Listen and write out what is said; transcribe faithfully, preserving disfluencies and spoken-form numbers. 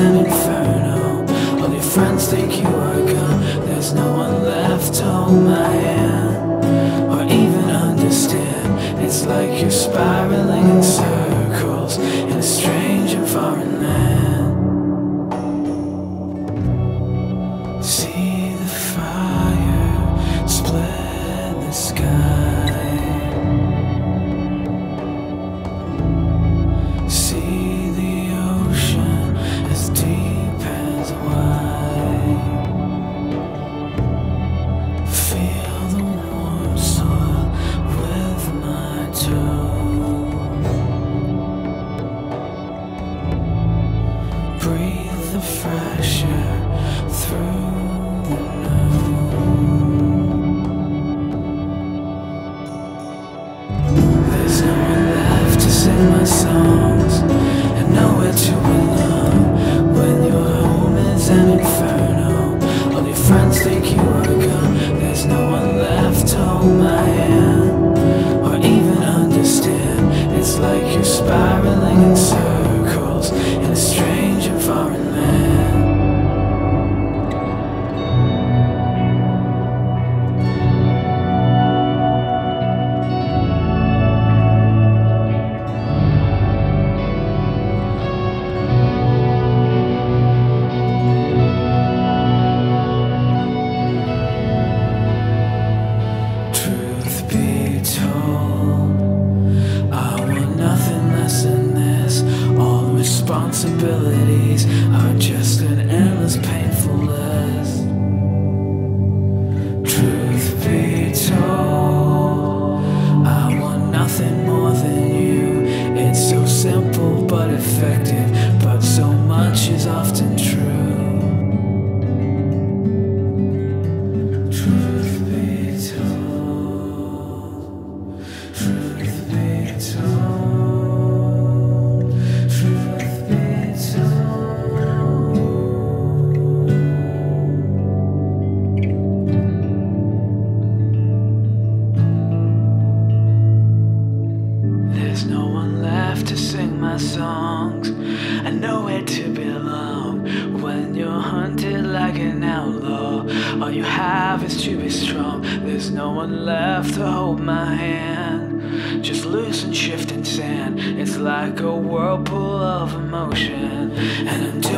an inferno. All your friends think you are gone. There's no one left to hold my hand or even understand. It's like you're spiraling in circles in a strange and foreign land. See the fire split the sky. See the ocean as deep as wide. Feel the warm soil with my toes. Breathe the fresh air through the nose. There's no one left to sing my songs and nowhere to belong when your home is an inferno. All your friends think you are gone. There's no one left to hold my hand or even understand. It's like you're spiraling in circles in a strange and foreign land. Truth be told, I want nothing less than this. All the responsibilities are just an endless painful list. Truth be told, I want nothing more than you. It's so simple but effective, but so much is often true. Truth be told, truth be told, truth be told. There's no one left to sing my songs and nowhere to belong when you're hunted like an outlaw. All you have is to be strong. There's no one left to hold my hand, just loose and shifting sand. It's like a whirlpool of emotion, and I'm